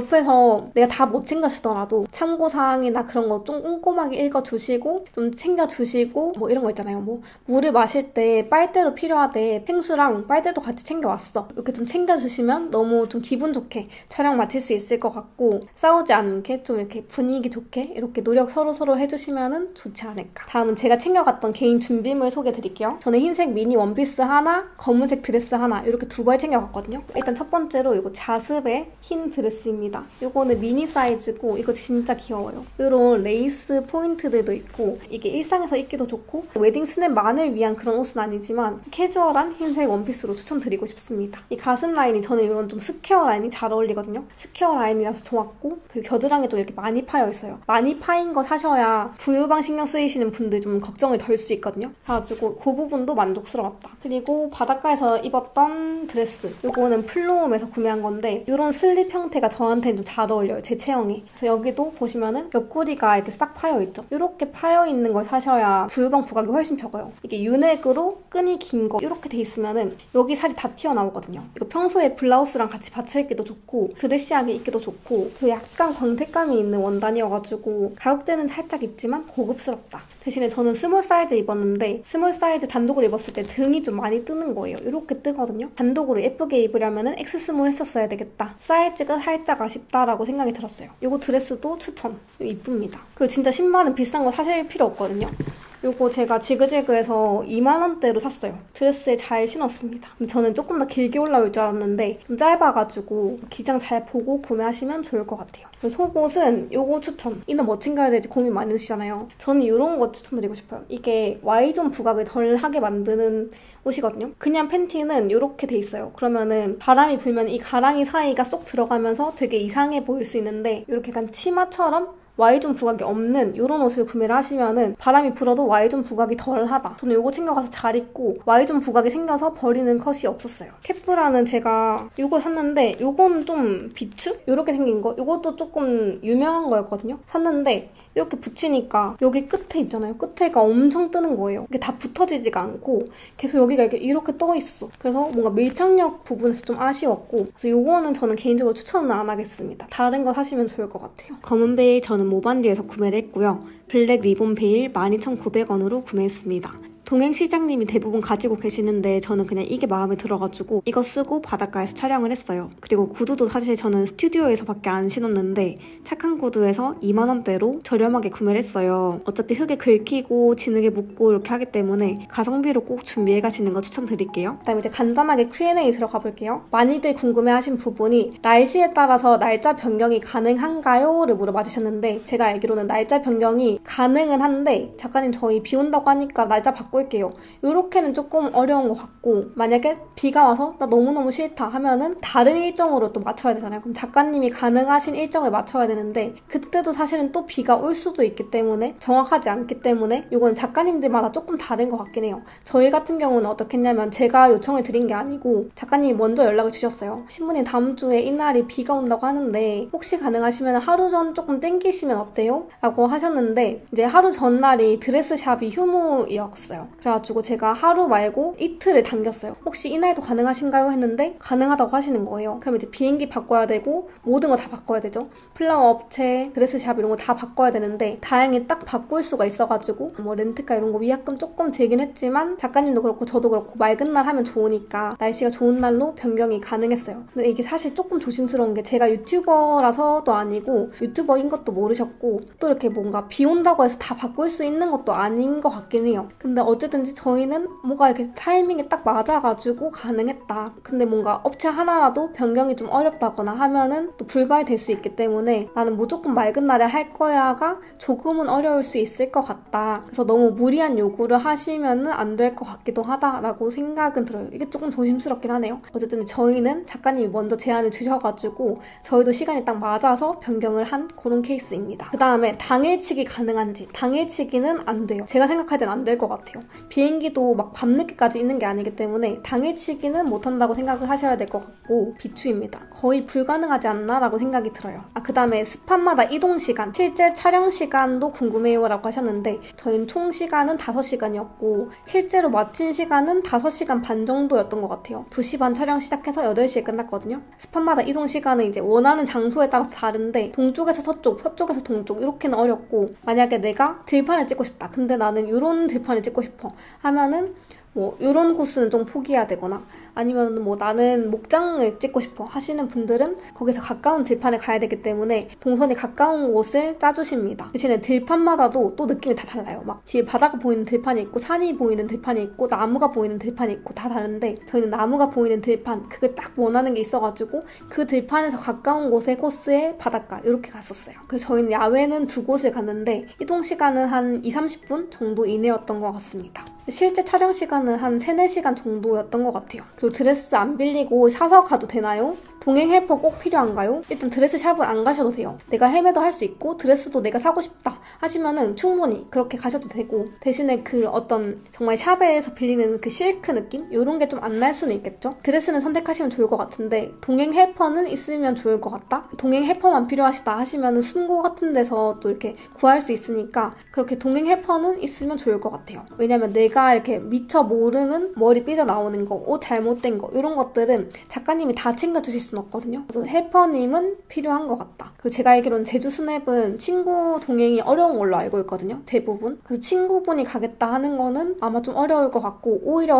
옆에서 내가 다 못 챙겨주더라도 참고사항이나 그런 거 좀 꼼꼼하게 읽어주시고 좀 챙겨주시고 뭐 이런 거 있잖아요. 뭐 물을 마실 때 빨대로 필요하대. 생수랑 빨대도 같이 챙겨왔어. 이렇게 좀 챙겨주시면 너무 좀 기분 좋게 촬영 마칠 수 있을 것 같고 싸우지 않게 좀 이렇게 분위기 좋게 이렇게 노력 서로서로 해주시면 좋지 않을까. 다음은 제가 챙겨갔던 개인 준비물 소개해드릴게요. 저는 흰색 미니 원피스 하나, 검은색 드레스 하나 이렇게 두 벌 챙겨갔거든요. 일단 첫 번째로 이거 자습의 흰 드레스입니다. 이거는 미니 사이즈고 이거 진짜 귀여워요. 이런 레이스 포인트들도 있고 이게 일상에서 입기도 좋고 웨딩 스냅만을 위한 그런 옷은 아니지만 캐주얼한 흰색 원피스로 추천드리고 싶습니다. 이 가슴 라인이 저는 이런 좀 스퀘어 라인이 잘 어울리거든요. 스퀘어 라인이라서 좋았고 그리고 겨드랑이 좀 이렇게 많이 파여 있어요. 많이 파인 거 사셔야 부유방 신경 쓰이시는 분들 좀 걱정을 덜 수 있거든요. 그래가지고 그 부분도 만족스러웠다. 그리고 바닷가에서 입었던 드레스. 이거는 플로움에서 구매한 건데 이런 슬립 형태가 저한테는 좀 잘 어울려요. 제 체형에. 그래서 여기도 보시면은 옆구리가 이렇게 싹 파여 있죠. 이렇게 파여 있는 걸 사셔야 부유방 부각이 훨씬 적어요. 이게 유넥으로 끈이 긴 거 이렇게 돼 있으면은 여기 살이 다 튀어나오거든요. 이거 평소에 블라우스랑 같이 받쳐 입기도 좋고 드레시하게 입기도 좋고 그 약간 광택감이 있는 원단이어가지고 가격대는 살짝 있지만 고급스럽다. 대신에 저는 스몰 사이즈 입었는데 스몰 사이즈 단독으로 입었을 때 등이 좀 많이 뜨는 거예요. 이렇게 뜨거든요. 단독으로 예쁘게 입으려면 엑스 스몰 했었어야 되겠다. 사이즈가 살짝 아쉽다라고 생각이 들었어요. 이거 드레스도 추천. 이쁩니다. 그리고 진짜 신발은 비싼 거 사실 필요 없거든요. 요거 제가 지그재그에서 이만 원대로 샀어요. 드레스에 잘 신었습니다. 저는 조금 더 길게 올라올 줄 알았는데 좀 짧아가지고 기장 잘 보고 구매하시면 좋을 것 같아요. 속옷은 요거 추천. 이는 뭐 챙겨야 될지 고민 많이 드시잖아요. 저는 이런 거 추천드리고 싶어요. 이게 Y존 부각을 덜 하게 만드는 옷이거든요. 그냥 팬티는 이렇게 돼 있어요. 그러면은 바람이 불면 이 가랑이 사이가 쏙 들어가면서 되게 이상해 보일 수 있는데 이렇게 약간 치마처럼 Y존 부각이 없는 이런 옷을 구매를 하시면은 바람이 불어도 Y존 부각이 덜하다. 저는 이거 챙겨가서 잘 입고 Y존 부각이 생겨서 버리는 컷이 없었어요. 캡브라는 제가 이거 샀는데 이거는 좀 비추? 이렇게 생긴 거. 이것도 조금 유명한 거였거든요. 샀는데 이렇게 붙이니까 여기 끝에 있잖아요. 끝에가 엄청 뜨는 거예요. 이게 다 붙어지지가 않고 계속 여기가 이렇게, 이렇게 떠 있어. 그래서 뭔가 밀착력 부분에서 좀 아쉬웠고 그래서 이거는 저는 개인적으로 추천은 안 하겠습니다. 다른 거 사시면 좋을 것 같아요. 검은 베일 저는 모반디에서 구매를 했고요. 블랙 리본 베일 만 이천구백 원으로 구매했습니다. 동행시장님이 대부분 가지고 계시는데 저는 그냥 이게 마음에 들어가지고 이거 쓰고 바닷가에서 촬영을 했어요. 그리고 구두도 사실 저는 스튜디오에서밖에 안 신었는데 착한 구두에서 이만 원대로 저렴하게 구매를 했어요. 어차피 흙에 긁히고 진흙에 묻고 이렇게 하기 때문에 가성비로 꼭 준비해 가시는 거 추천드릴게요. 그다음에 이제 간단하게 큐 앤 에이 들어가 볼게요. 많이들 궁금해하신 부분이 날씨에 따라서 날짜 변경이 가능한가요? 를 물어봐 주셨는데 제가 알기로는 날짜 변경이 가능은 한데 작가님 저희 비 온다고 하니까 날짜 바꿀게요. 이렇게는 조금 어려운 것 같고 만약에 비가 와서 나 너무너무 싫다 하면은 다른 일정으로 또 맞춰야 되잖아요. 그럼 작가님이 가능하신 일정을 맞춰야 되는데 그때도 사실은 또 비가 올 수도 있기 때문에 정확하지 않기 때문에 이건 작가님들마다 조금 다른 것 같긴 해요. 저희 같은 경우는 어떻게 했냐면 제가 요청을 드린 게 아니고 작가님이 먼저 연락을 주셨어요. 신부님 다음 주에 이날이 비가 온다고 하는데 혹시 가능하시면 하루 전 조금 땡기시면 어때요? 라고 하셨는데 이제 하루 전날이 드레스샵이 휴무였어요. 그래가지고 제가 하루 말고 이틀을 당겼어요. 혹시 이날도 가능하신가요? 했는데 가능하다고 하시는 거예요. 그럼 이제 비행기 바꿔야 되고 모든 거 다 바꿔야 되죠. 플라워 업체, 드레스샵 이런 거 다 바꿔야 되는데 다행히 딱 바꿀 수가 있어가지고 뭐 렌트카 이런 거 위약금 조금 들긴 했지만 작가님도 그렇고 저도 그렇고 맑은 날 하면 좋으니까 날씨가 좋은 날로 변경이 가능했어요. 근데 이게 사실 조금 조심스러운 게 제가 유튜버라서도 아니고 유튜버인 것도 모르셨고 또 이렇게 뭔가 비 온다고 해서 다 바꿀 수 있는 것도 아닌 것 같긴 해요. 근데 어쨌든지 저희는 뭐가 이렇게 타이밍이 딱 맞아가지고 가능했다. 근데 뭔가 업체 하나라도 변경이 좀 어렵다거나 하면은 또 불발될 수 있기 때문에 나는 무조건 맑은 날에 할 거야가 조금은 어려울 수 있을 것 같다. 그래서 너무 무리한 요구를 하시면은 안 될 것 같기도 하다라고 생각은 들어요. 이게 조금 조심스럽긴 하네요. 어쨌든 저희는 작가님이 먼저 제안을 주셔가지고 저희도 시간이 딱 맞아서 변경을 한 그런 케이스입니다. 그 다음에 당일치기 가능한지 당일치기는 안 돼요. 제가 생각할 땐 안 될 것 같아요. 비행기도 막 밤늦게까지 있는 게 아니기 때문에 당일치기는 못한다고 생각을 하셔야 될 것 같고 비추입니다. 거의 불가능하지 않나 라고 생각이 들어요. 아, 그 다음에 스팟마다 이동 시간 실제 촬영 시간도 궁금해요 라고 하셨는데 저희는 총 시간은 다섯 시간이었고 실제로 마친 시간은 다섯 시간 반 정도였던 것 같아요. 두 시 반 촬영 시작해서 여덟 시에 끝났거든요. 스팟마다 이동 시간은 이제 원하는 장소에 따라서 다른데 동쪽에서 서쪽, 서쪽에서 동쪽 이렇게는 어렵고 만약에 내가 들판을 찍고 싶다. 근데 나는 이런 들판을 찍고 싶어 하면은 뭐 이런 코스는 좀 포기해야 되거나 아니면 뭐 나는 목장을 찍고 싶어 하시는 분들은 거기서 가까운 들판에 가야 되기 때문에 동선이 가까운 곳을 짜주십니다. 대신에 들판마다도 또 느낌이 다 달라요. 막 뒤에 바다가 보이는 들판이 있고 산이 보이는 들판이 있고 나무가 보이는 들판이 있고 다 다른데 저희는 나무가 보이는 들판 그게 딱 원하는 게 있어가지고 그 들판에서 가까운 곳의 코스에 바닷가 이렇게 갔었어요. 그래서 저희는 야외는 두 곳을 갔는데 이동 시간은 한 이, 삼십 분 정도 이내였던 것 같습니다. 실제 촬영 시간은 한 세, 네 시간 정도였던 것 같아요. 그리고 드레스 안 빌리고 사서 가도 되나요? 동행 헬퍼 꼭 필요한가요? 일단 드레스 샵을 안 가셔도 돼요. 내가 헤매도 할 수 있고 드레스도 내가 사고 싶다 하시면은 충분히 그렇게 가셔도 되고 대신에 그 어떤 정말 샵에서 빌리는 그 실크 느낌? 이런 게 좀 안 날 수는 있겠죠? 드레스는 선택하시면 좋을 것 같은데 동행 헬퍼는 있으면 좋을 것 같다? 동행 헬퍼만 필요하시다 하시면은 순고 같은 데서 또 이렇게 구할 수 있으니까 그렇게 동행 헬퍼는 있으면 좋을 것 같아요. 왜냐면 내가 이렇게 미처 모르는 머리 삐져나오는 거, 옷 잘못된 거 이런 것들은 작가님이 다 챙겨주실 수 없거든요. 그래서 헬퍼님은 필요한 것 같다. 그리고 제가 알기로는 제주 스냅은 친구 동행이 어려운 걸로 알고 있거든요. 대부분. 그래서 친구분이 가겠다 하는 거는 아마 좀 어려울 것 같고 오히려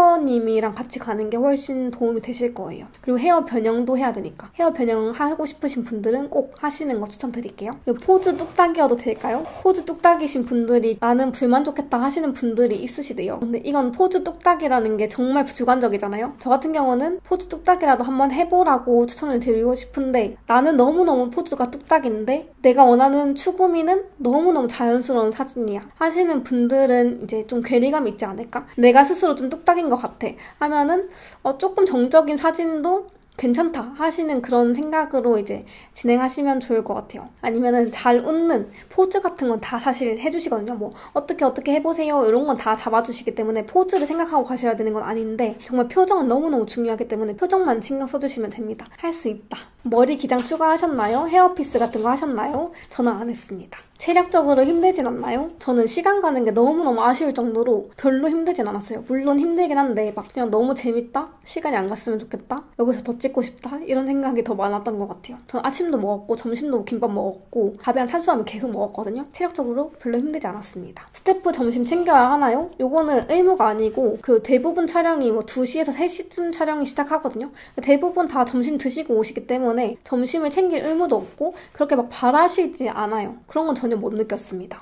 헬퍼님이랑 같이 가는 게 훨씬 도움이 되실 거예요. 그리고 헤어 변형도 해야 되니까. 헤어 변형 하고 싶으신 분들은 꼭 하시는 거 추천드릴게요. 그리고 포즈 뚝딱이어도 될까요? 포즈 뚝딱이신 분들이 나는 불만족했다 하시는 분들이 있으시대요. 근데 이건 포즈 뚝딱이라는 게 정말 주관적이잖아요. 저 같은 경우는 포즈 뚝딱이라도 한번 해보라고 추천을 드리고 싶은데 나는 너무너무 포즈가 뚝딱인데 내가 원하는 추구미는 너무너무 자연스러운 사진이야 하시는 분들은 이제 좀 괴리감이 있지 않을까? 내가 스스로 좀 뚝딱인 것 같아 하면은 어, 조금 정적인 사진도 괜찮다 하시는 그런 생각으로 이제 진행하시면 좋을 것 같아요. 아니면은 잘 웃는 포즈 같은 건 다 사실 해주시거든요. 뭐 어떻게 어떻게 해보세요 이런 건 다 잡아주시기 때문에 포즈를 생각하고 가셔야 되는 건 아닌데 정말 표정은 너무너무 중요하기 때문에 표정만 신경 써주시면 됩니다. 할 수 있다. 머리 기장 추가하셨나요? 헤어피스 같은 거 하셨나요? 저는 안 했습니다. 체력적으로 힘들진 않나요? 저는 시간 가는 게 너무너무 아쉬울 정도로 별로 힘들진 않았어요. 물론 힘들긴 한데 막 그냥 너무 재밌다? 시간이 안 갔으면 좋겠다? 여기서 더 찍고 싶다? 이런 생각이 더 많았던 것 같아요. 저는 아침도 먹었고 점심도 김밥 먹었고 밥이랑 탄수화물 계속 먹었거든요. 체력적으로 별로 힘들지 않았습니다. 스태프 점심 챙겨야 하나요? 요거는 의무가 아니고 그 대부분 촬영이 뭐 두 시에서 세 시쯤 촬영이 시작하거든요. 대부분 다 점심 드시고 오시기 때문에 점심을 챙길 의무도 없고 그렇게 막 바라시지 않아요. 그런 건 전혀 못 느꼈습니다.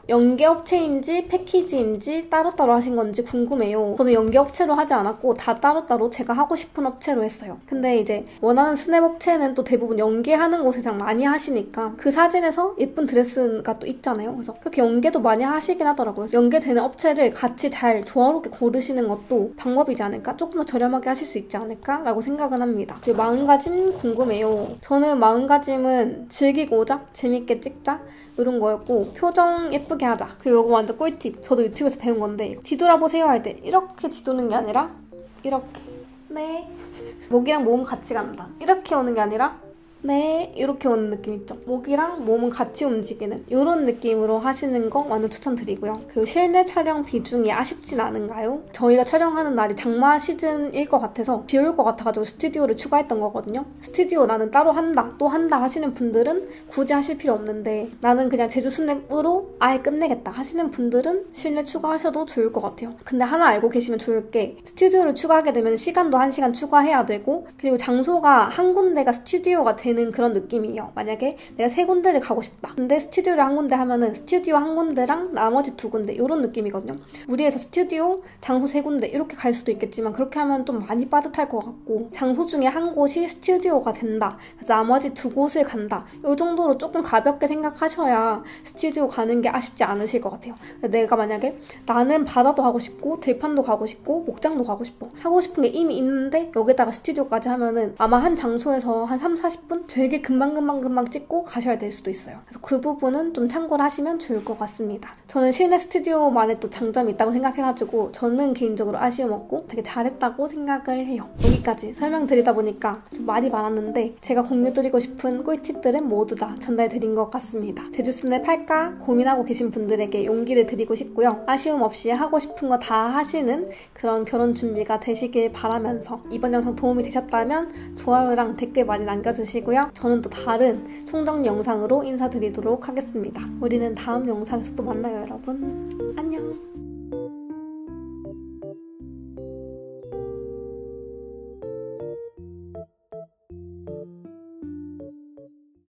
연계업체인지 패키지인지 따로따로 하신 건지 궁금해요. 저는 연계업체로 하지 않았고 다 따로따로 제가 하고 싶은 업체로 했어요. 근데 이제 원하는 스냅 업체는 또 대부분 연계하는 곳에서 많이 하시니까 그 사진에서 예쁜 드레스가 또 있잖아요. 그래서 그렇게 연계도 많이 하시긴 하더라고요. 연계되는 업체를 같이 잘 조화롭게 고르시는 것도 방법이지 않을까? 조금 더 저렴하게 하실 수 있지 않을까? 라고 생각은 합니다. 그리고 마음가짐 궁금해요. 저는 마음가짐은 즐기고 오자, 재밌게 찍자 이런 거였고 표정 예쁘게 하자. 그리고 이거 완전 꿀팁. 저도 유튜브에서 배운 건데 뒤돌아보세요 할 때 이렇게 뒤도는 게 아니라 이렇게 네 목이랑 몸 같이 간다. 이렇게 오는 게 아니라 네 이렇게 오는 느낌 있죠? 목이랑 몸은 같이 움직이는 이런 느낌으로 하시는 거 완전 추천드리고요. 그리고 실내 촬영 비중이 아쉽진 않은가요? 저희가 촬영하는 날이 장마 시즌일 것 같아서 비 올 것 같아가지고 스튜디오를 추가했던 거거든요. 스튜디오 나는 따로 한다 또 한다 하시는 분들은 굳이 하실 필요 없는데 나는 그냥 제주 스냅으로 아예 끝내겠다 하시는 분들은 실내 추가하셔도 좋을 것 같아요. 근데 하나 알고 계시면 좋을 게 스튜디오를 추가하게 되면 시간도 한 시간 추가해야 되고 그리고 장소가 한 군데가 스튜디오가 되는 그런 느낌이에요. 만약에 내가 세 군데를 가고 싶다. 근데 스튜디오를 한 군데 하면은 스튜디오 한 군데랑 나머지 두 군데 이런 느낌이거든요. 무리해서 스튜디오, 장소 세 군데 이렇게 갈 수도 있겠지만 그렇게 하면 좀 많이 빠듯할 것 같고 장소 중에 한 곳이 스튜디오가 된다. 그래서 나머지 두 곳을 간다. 이 정도로 조금 가볍게 생각하셔야 스튜디오 가는 게 아쉽지 않으실 것 같아요. 내가 만약에 나는 바다도 가고 싶고 들판도 가고 싶고 목장도 가고 싶어. 하고 싶은 게 이미 있는데 여기다가 스튜디오까지 하면은 아마 한 장소에서 한 삼, 사십 분 되게 금방금방금방 찍고 가셔야 될 수도 있어요. 그래서 그 부분은 좀 참고를 하시면 좋을 것 같습니다. 저는 실내 스튜디오만의 또 장점이 있다고 생각해가지고 저는 개인적으로 아쉬움 없고 되게 잘했다고 생각을 해요. 여기까지 설명드리다 보니까 좀 말이 많았는데 제가 공유드리고 싶은 꿀팁들은 모두 다 전달드린 것 같습니다. 제주 스냅 할까 고민하고 계신 분들에게 용기를 드리고 싶고요. 아쉬움 없이 하고 싶은 거 다 하시는 그런 결혼 준비가 되시길 바라면서 이번 영상 도움이 되셨다면 좋아요랑 댓글 많이 남겨주시고요. 저는 또 다른 총정 영상으로 인사드리도록 하겠습니다. 우리는 다음 영상에서 또 만나요, 여러분. 안녕!